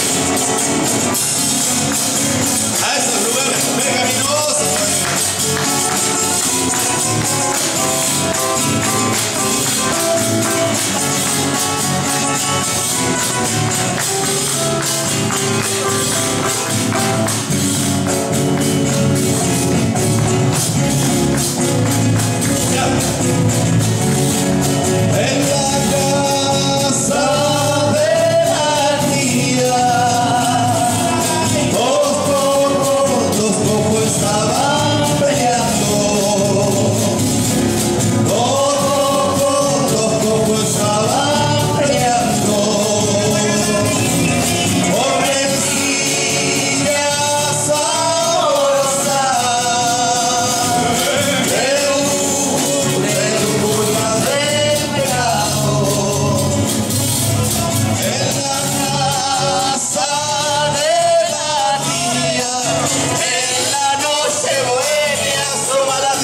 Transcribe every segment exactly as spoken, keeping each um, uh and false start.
A esos lugares pecaminosos. En la casa de la tía, dos cocos, dos cocos estaban peleando. Dos cocos, dos cocos estaban peleando. Por rencillas sabrosas, pero pero culpa del pecado. En la casa de la tía, en la noche bohemia asoma la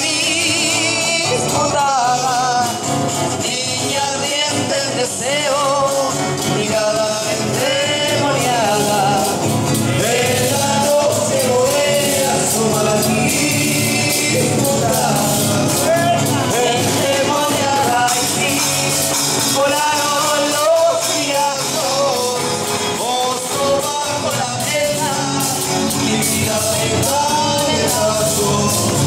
disputada, niña ardiente en deseo, mirada endemoniada. En la noche bohemia asoma la disputada, endemoniada y sí, volaron los criados, oso bajo la pena, mi vida se va de brazos.